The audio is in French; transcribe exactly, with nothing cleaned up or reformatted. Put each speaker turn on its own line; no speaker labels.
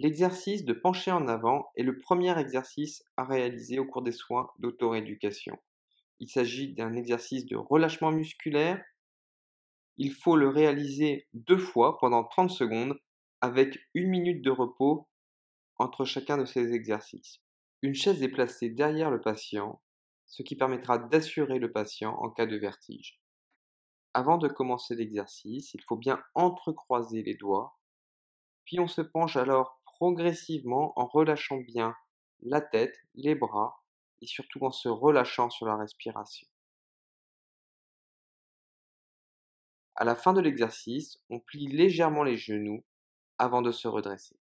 L'exercice de pencher en avant est le premier exercice à réaliser au cours des soins d'auto-rééducation. Il s'agit d'un exercice de relâchement musculaire. Il faut le réaliser deux fois pendant trente secondes avec une minute de repos entre chacun de ces exercices. Une chaise est placée derrière le patient, ce qui permettra d'assurer le patient en cas de vertige. Avant de commencer l'exercice, il faut bien entrecroiser les doigts, puis on se penche alors progressivement en relâchant bien la tête, les bras et surtout en se relâchant sur la respiration. À la fin de l'exercice, on plie légèrement les genoux avant de se redresser.